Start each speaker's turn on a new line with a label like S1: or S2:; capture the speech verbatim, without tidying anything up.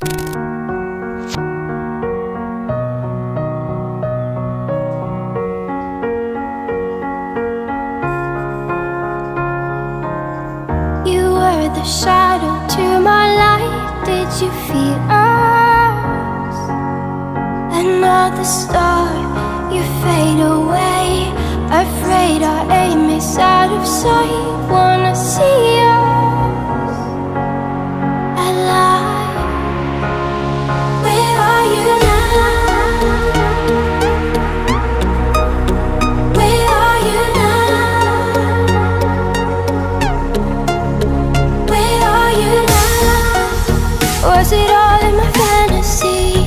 S1: The shadow to my light, did you feel us? Another star, you fade away. Afraid our aim is out of sight. Wanna see us alive. Where are you now? Where are you now? Was it all in my fantasy?